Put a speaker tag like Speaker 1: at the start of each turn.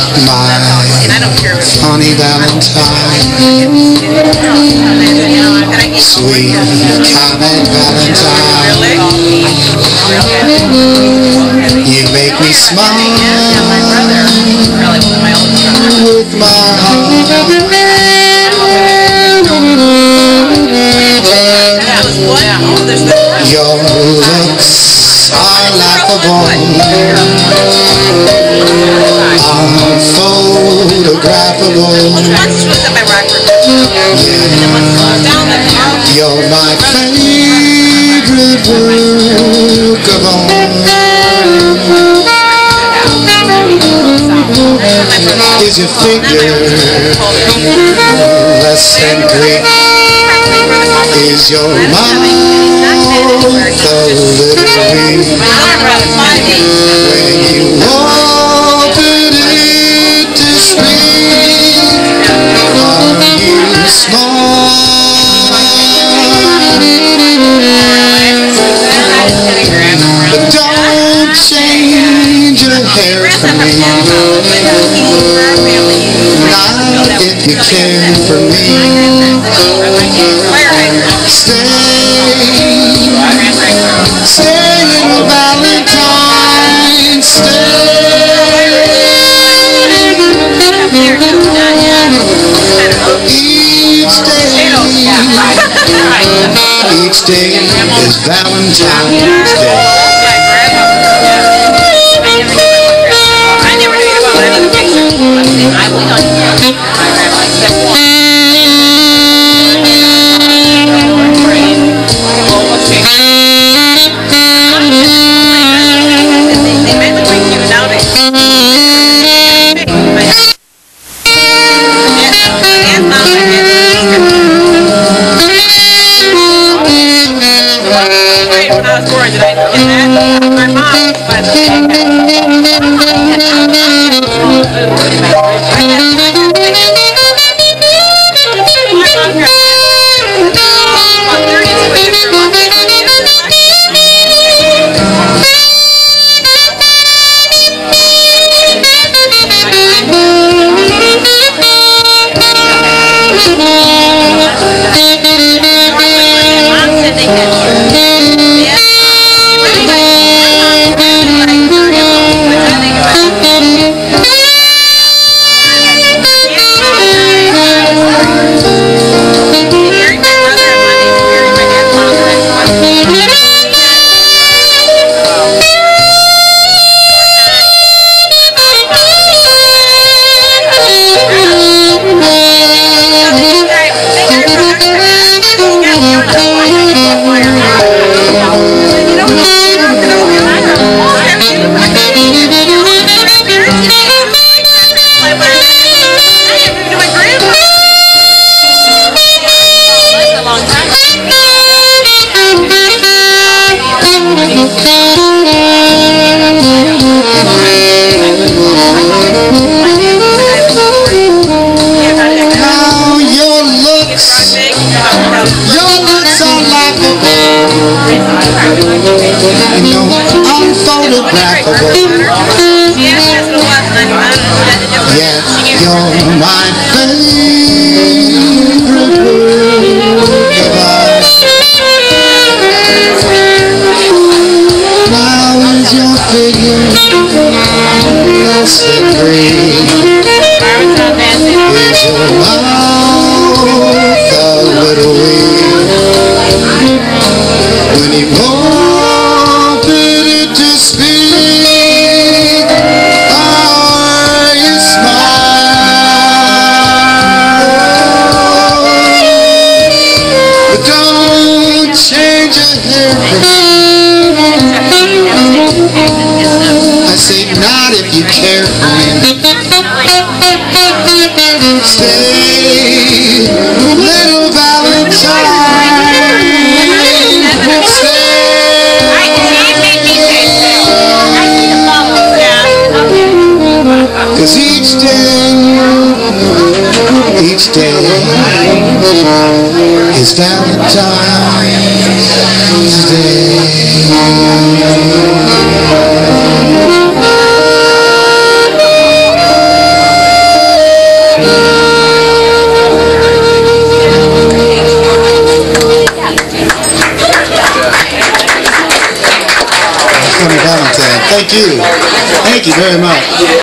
Speaker 1: My funny Valentine, sweet comic Valentine, you make me smile with my heart. Your looks are laughable, unphotographable. You're my favorite work of art. Is your figure less than Greek? Is your mouth a little weak? When you open it to speak, are you smart? But don't change your hair for me, not if you care for me. Stay, Valentine, stay. Each day is Valentine's Day.
Speaker 2: I never knew about another picture. I will on
Speaker 1: is Valentine's Day. Tony Valentine. Thank you. Thank you very much.